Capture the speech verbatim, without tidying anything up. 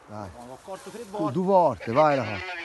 Dai. L'ho corto tre volte. Due volte, vai là.